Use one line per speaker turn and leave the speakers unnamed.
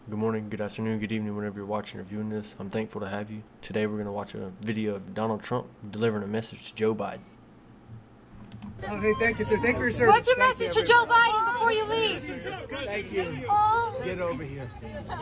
Good morning, good afternoon, good evening, whenever you're watching or viewing this. I'm thankful to have you. Today we're going to watch a video of Donald Trump delivering a message to Joe Biden.
Oh, hey, thank you, sir. Thank you for your service.
What's your message to Joe Biden before you leave?
Thank you.
Oh.
Get over here.